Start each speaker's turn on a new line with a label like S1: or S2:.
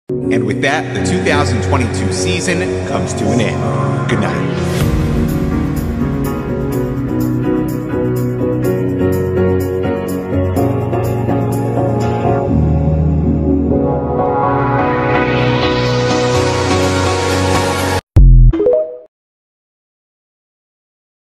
S1: And with that, the 2022 season comes to an end. Good night.